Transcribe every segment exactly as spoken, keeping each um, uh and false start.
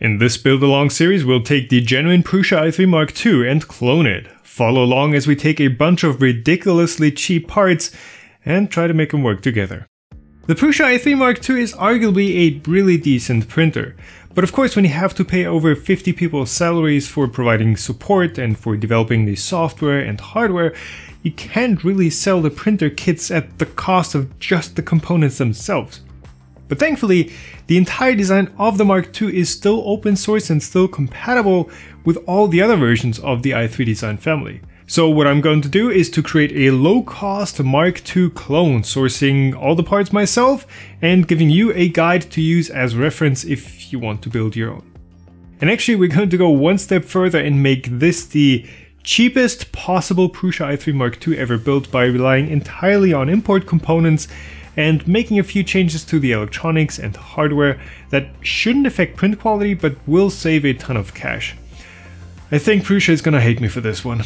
In this build along series, we'll take the genuine Prusa i three Mark two and clone it. Follow along as we take a bunch of ridiculously cheap parts and try to make them work together. The Prusa i three Mark two is arguably a really decent printer, but of course when you have to pay over fifty people's salaries for providing support and for developing the software and hardware, you can't really sell the printer kits at the cost of just the components themselves. But thankfully, the entire design of the Mark two is still open source and still compatible with all the other versions of the i three design family. So what I'm going to do is to create a low-cost Mark two clone, sourcing all the parts myself and giving you a guide to use as reference if you want to build your own. And actually we're going to go one step further and make this the cheapest possible Prusa i three Mark two ever built by relying entirely on import components and making a few changes to the electronics and hardware that shouldn't affect print quality but will save a ton of cash. I think Prusa is gonna hate me for this one.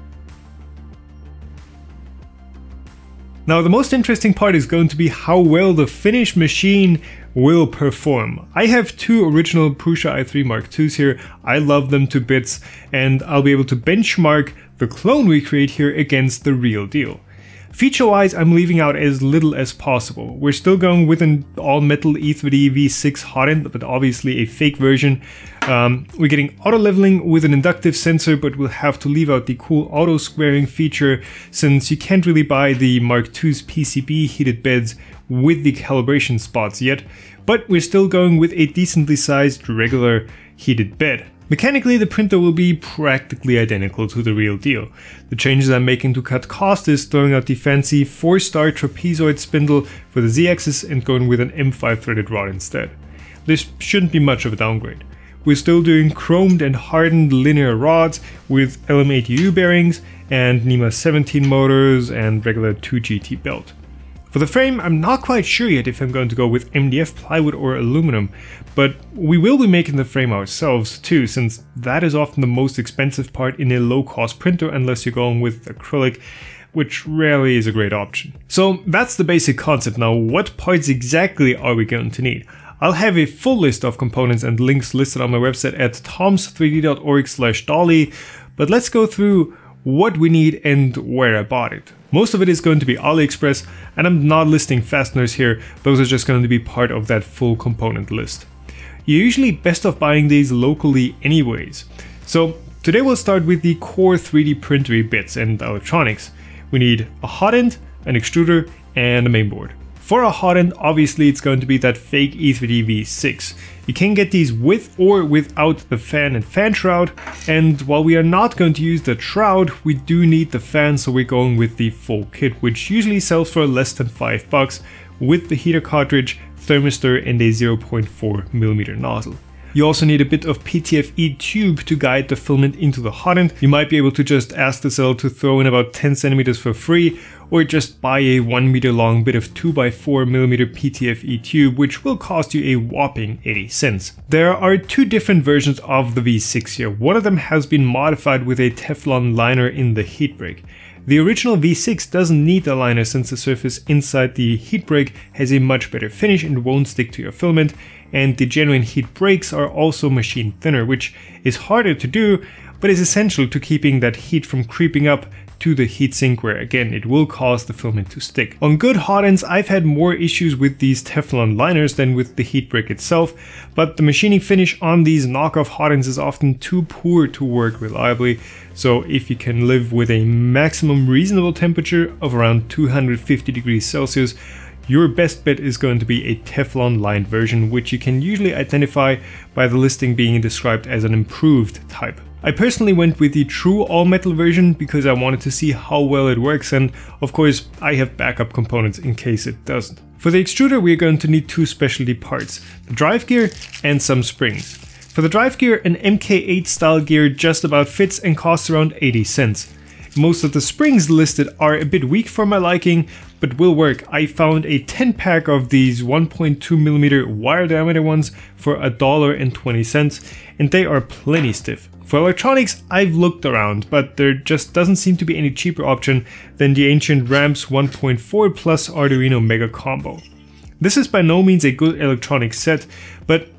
Now the most interesting part is going to be how well the finished machine will perform. I have two original Prusa i three Mark twos here, I love them to bits, and I'll be able to benchmark the clone we create here against the real deal. Feature-wise, I'm leaving out as little as possible. We're still going with an all-metal E three D V six hot end, but obviously a fake version. Um, we're getting auto-leveling with an inductive sensor, but we'll have to leave out the cool auto-squaring feature, since you can't really buy the Mark two's P C B heated beds with the calibration spots yet, but we're still going with a decently sized regular heated bed. Mechanically, the printer will be practically identical to the real deal. The changes I'm making to cut cost is throwing out the fancy four star trapezoid spindle for the Z-axis and going with an M five threaded rod instead. This shouldn't be much of a downgrade. We're still doing chromed and hardened linear rods with L M eight U bearings and NEMA seventeen motors and regular two G T belt. For the frame, I'm not quite sure yet if I'm going to go with M D F plywood or aluminum, but we will be making the frame ourselves too, since that is often the most expensive part in a low-cost printer unless you're going with acrylic, which rarely is a great option. So that's the basic concept. Now, what parts exactly are we going to need? I'll have a full list of components and links listed on my website at toms three d dot org slash dolly, but let's go through what we need and where I bought it. Most of it is going to be AliExpress, and I'm not listing fasteners here, those are just going to be part of that full component list. You're usually best off buying these locally anyways. So today we'll start with the core three D printery bits and electronics. We need a hot end, an extruder, and a mainboard. For a hot end, obviously it's going to be that fake E three D V six. You can get these with or without the fan and fan shroud, and while we are not going to use the shroud, we do need the fan, so we're going with the full kit, which usually sells for less than five bucks, with the heater cartridge, thermistor, and a zero point four millimeter nozzle. You also need a bit of P T F E tube to guide the filament into the hot end. You might be able to just ask the seller to throw in about ten centimeters for free, or just buy a one meter long bit of two by four millimeter P T F E tube, which will cost you a whopping eighty cents. There are two different versions of the V six here. One of them has been modified with a Teflon liner in the heat break. The original V six doesn't need a liner since the surface inside the heat break has a much better finish and won't stick to your filament, and the genuine heat breaks are also machine thinner, which is harder to do, but is essential to keeping that heat from creeping up to the heatsink, where again it will cause the filament to stick. On good hot ends, I've had more issues with these Teflon liners than with the heat break itself, but the machining finish on these knockoff hot ends is often too poor to work reliably, so if you can live with a maximum reasonable temperature of around two hundred fifty degrees Celsius, your best bet is going to be a Teflon lined version, which you can usually identify by the listing being described as an improved type. I personally went with the true all-metal version because I wanted to see how well it works, and of course I have backup components in case it doesn't. For the extruder, we are going to need two specialty parts, the drive gear and some springs. For the drive gear, an M K eight style gear just about fits and costs around eighty cents. Most of the springs listed are a bit weak for my liking, but will work. I found a ten pack of these one point two millimeter wire diameter ones for a dollar and twenty cents, and they are plenty stiff. For electronics, I've looked around, but there just doesn't seem to be any cheaper option than the ancient Ramps one point four plus Arduino Mega Combo. This is by no means a good electronic set, but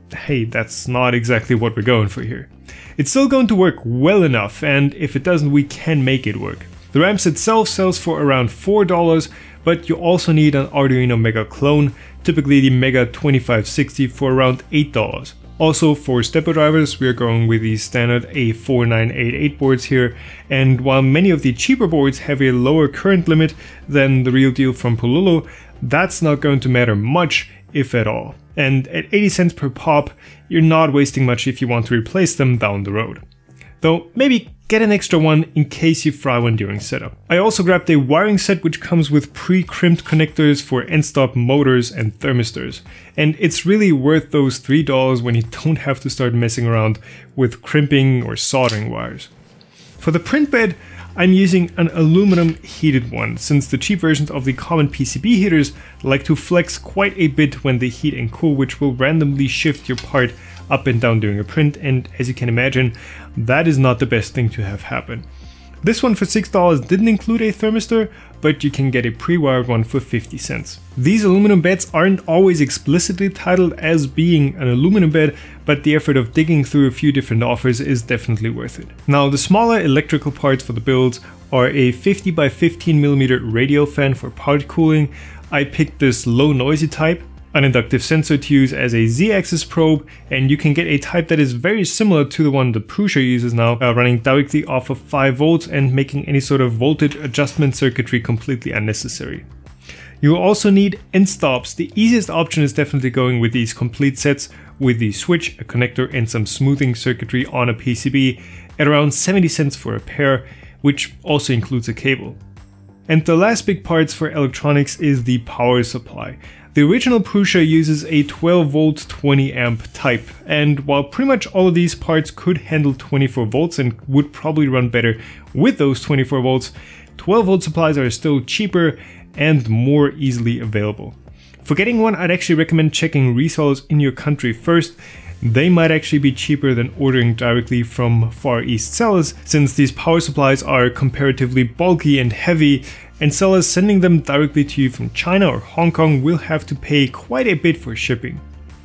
hey, that's not exactly what we're going for here. It's still going to work well enough, and if it doesn't, we can make it work. The ramps itself sells for around four dollars, but you also need an Arduino Mega clone, typically the Mega twenty-five sixty for around eight dollars. Also for stepper drivers, we are going with the standard A four nine eight eight boards here, and while many of the cheaper boards have a lower current limit than the real deal from Pololo, that's not going to matter much, if at all. And at eighty cents per pop, you're not wasting much if you want to replace them down the road. Though maybe get an extra one in case you fry one during setup. I also grabbed a wiring set which comes with pre-crimped connectors for end-stop motors and thermistors. And it's really worth those three dollars when you don't have to start messing around with crimping or soldering wires. For the print bed, I'm using an aluminum heated one, since the cheap versions of the common P C B heaters like to flex quite a bit when they heat and cool, which will randomly shift your part up and down during a print, and as you can imagine, that is not the best thing to have happen. This one for six dollars didn't include a thermistor, but you can get a pre-wired one for fifty cents. These aluminum beds aren't always explicitly titled as being an aluminum bed, but the effort of digging through a few different offers is definitely worth it. Now, the smaller electrical parts for the builds are a fifty by fifteen millimeter radial fan for part cooling. I picked this low noisy type, an inductive sensor to use as a Z-axis probe, and you can get a type that is very similar to the one that Prusa uses now, uh, running directly off of five volts and making any sort of voltage adjustment circuitry completely unnecessary. You will also need end stops. The easiest option is definitely going with these complete sets with the switch, a connector and some smoothing circuitry on a P C B at around seventy cents for a pair, which also includes a cable. And the last big parts for electronics is the power supply. The original Prusa uses a twelve volt twenty amp type, and while pretty much all of these parts could handle twenty-four volts and would probably run better with those twenty-four volts, twelve volt supplies are still cheaper and more easily available. For getting one, I'd actually recommend checking resellers in your country first. They might actually be cheaper than ordering directly from Far East sellers, since these power supplies are comparatively bulky and heavy, and sellers sending them directly to you from China or Hong Kong will have to pay quite a bit for shipping.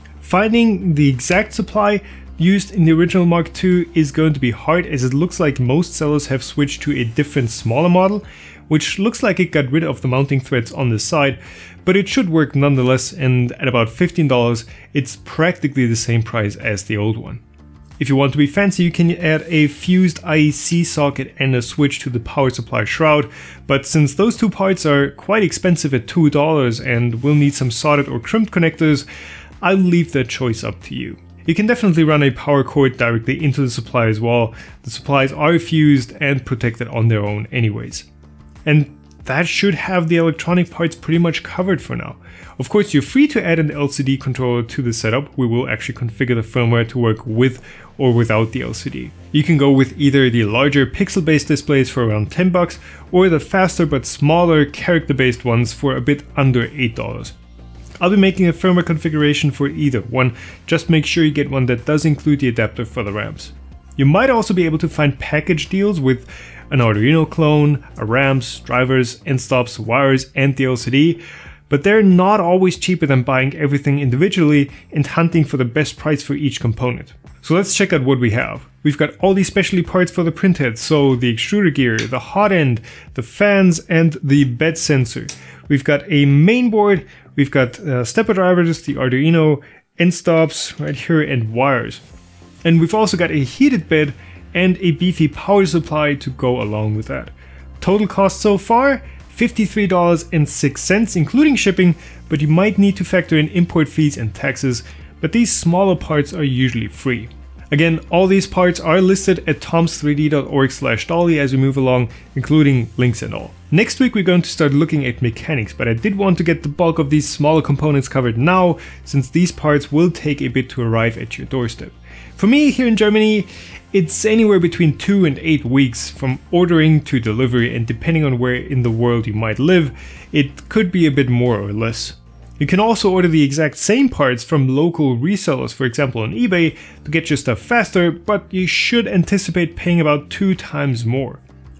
Finding the exact supply used in the original Mark two is going to be hard, as it looks like most sellers have switched to a different smaller model, which looks like it got rid of the mounting threads on the side, but it should work nonetheless, and at about fifteen dollars it's practically the same price as the old one. If you want to be fancy, you can add a fused I E C socket and a switch to the power supply shroud, but since those two parts are quite expensive at two dollars and will need some soldered or crimped connectors, I'll leave that choice up to you. You can definitely run a power cord directly into the supply as well. The supplies are fused and protected on their own anyways. And that should have the electronic parts pretty much covered for now. Of course, you're free to add an L C D controller to the setup. We will actually configure the firmware to work with or without the L C D. You can go with either the larger pixel-based displays for around ten bucks or the faster but smaller character-based ones for a bit under eight dollars. I'll be making a firmware configuration for either one. Just make sure you get one that does include the adapter for the ramps. You might also be able to find package deals with an Arduino clone, a ramps, drivers, end stops, wires, and the L C D, but they're not always cheaper than buying everything individually and hunting for the best price for each component. So let's check out what we have. We've got all these specialty parts for the printhead, so the extruder gear, the hot end, the fans, and the bed sensor. We've got a main board, we've got uh, stepper drivers, the Arduino, end stops right here, and wires. And we've also got a heated bed and a beefy power supply to go along with that. Total cost so far, fifty-three dollars and six cents including shipping, but you might need to factor in import fees and taxes, but these smaller parts are usually free. Again, all these parts are listed at toms three d dot org slash dolly as we move along, including links and all. Next week we're going to start looking at mechanics, but I did want to get the bulk of these smaller components covered now, since these parts will take a bit to arrive at your doorstep. For me, here in Germany, it's anywhere between two and eight weeks from ordering to delivery, and depending on where in the world you might live, it could be a bit more or less. You can also order the exact same parts from local resellers, for example on eBay, to get your stuff faster, but you should anticipate paying about two times more.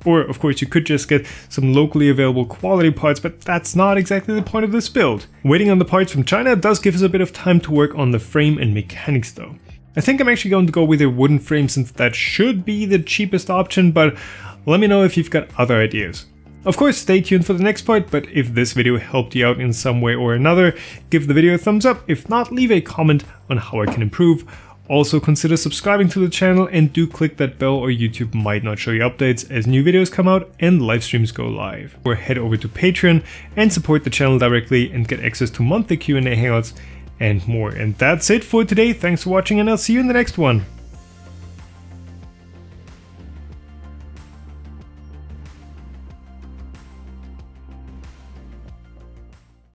Or of course you could just get some locally available quality parts, but that's not exactly the point of this build. Waiting on the parts from China does give us a bit of time to work on the frame and mechanics though. I think I'm actually going to go with a wooden frame since that should be the cheapest option, but let me know if you've got other ideas. Of course, stay tuned for the next part, but if this video helped you out in some way or another, give the video a thumbs up. If not, leave a comment on how I can improve. Also consider subscribing to the channel and do click that bell or YouTube might not show you updates as new videos come out and live streams go live. Or head over to Patreon and support the channel directly and get access to monthly Q and A hangouts and more. And that's it for today. Thanks for watching and I'll see you in the next one.